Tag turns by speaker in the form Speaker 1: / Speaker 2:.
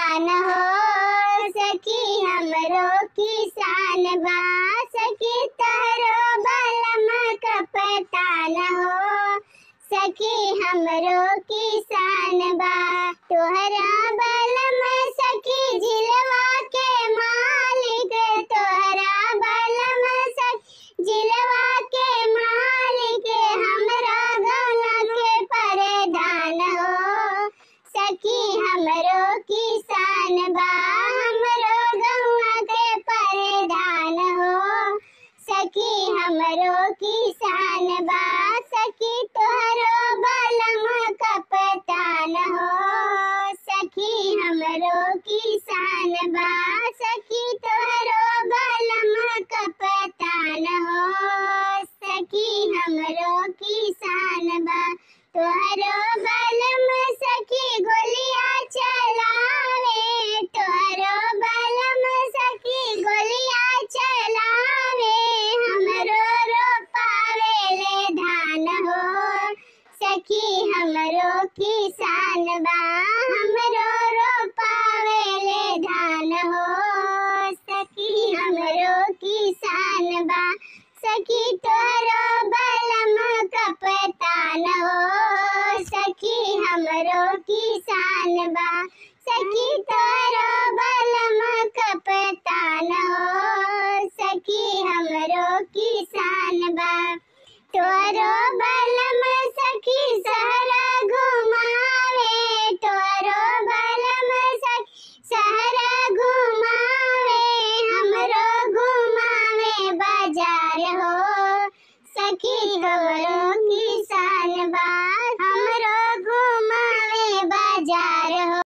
Speaker 1: तान हो, सखी हमरो किसान बा, सखी तहरो बलम कपतान हो, सखी हमरो किसान बा। तोहरा बलम सखी झिलवा के मालिक, तोहरा बलम सखी झिलवा के मालिक, हमरा गौना के परधान हो, सखी हमरो किसान बा, हमरो गौना के परधान हो, सखी हमरो किसान बा, सखी तोहरो बलम कपतान हो, सखी हमरो किसान बा, सखी तोहरो बलम कपतान हो, सखी हमरो किसान बा। तोहरो बलम सखी गोलियां चलावे, तोहरो बलम सखी गोलियां चलावे, हमरो रोपावे ले धान हो, सखी हमरो किसान बा, हमरो रोपावे ले धान हो, सखी हमरो किसान बा, सखी तोहरो बलम कपतान हो, सखी हमरो किसान बा, सखी तोहरो बलम कपतान हो, सखी हमरो किसान बा। तोहरो बलम सखी सहरा घुमावे, तोहरो बलम सखी सहरा घुमावे, हमरो घुमावे बाजार हो, सखी हमरो किसान बा, हमरो घुमावे बाजार।